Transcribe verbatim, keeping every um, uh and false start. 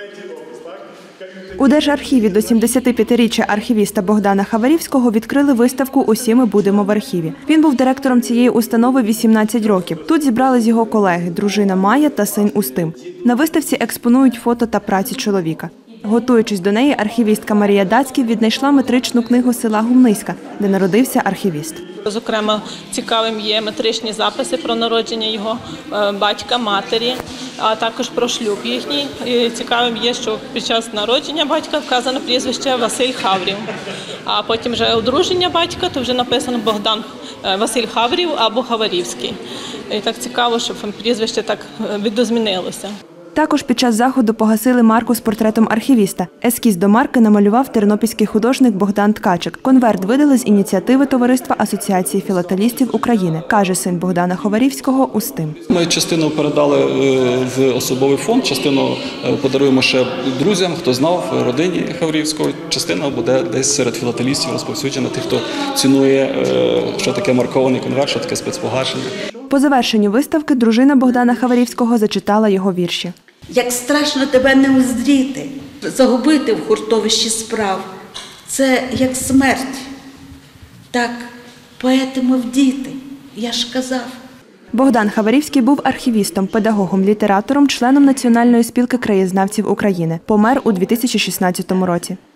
У Держархіві до сімдесятип'ятиріччя архівіста Богдана Хаварівського відкрили виставку «Усі ми будемо в архіві». Він був директором цієї установи вісімнадцять років. Тут зібрались його колеги – дружина Майя та син Устим. На виставці експонують фото та праці чоловіка. Готуючись до неї, архівістка Марія Дацьків віднайшла метричну книгу села Гумниська, де народився архівіст. Зокрема, цікавим є метричні записи про народження його батька, матері, а також про шлюб їхній. І цікавим є, що під час народження батька вказано прізвище Василь Хаврів, а потім вже одруження батька, то вже написано Богдан Василь Хаврів або Хаварівський. І так цікаво, щоб прізвище так видозмінилося. Також під час заходу погасили марку з портретом архівіста. Ескіз до марки намалював тернопільський художник Богдан Ткачик. Конверт видали з ініціативи Товариства Асоціації філателістів України, каже син Богдана Хаварівського Устим. Ми частину передали в особовий фонд, частину подаруємо ще друзям, хто знав, родині Хаварівського. Частина буде десь серед філателістів розповсюджена, тих, хто цінує, що таке маркований конверт, що таке спецпогашення. По завершенню виставки дружина Богдана Хаварівського зачитала його вірші. Як страшно тебе не уздріти, загубити в хуртовищі справ. Це як смерть. Так, поети мов діти, я ж казав. Богдан Хаварівський був архівістом, педагогом, літератором, членом Національної спілки краєзнавців України. Помер у дві тисячі шістнадцятому році.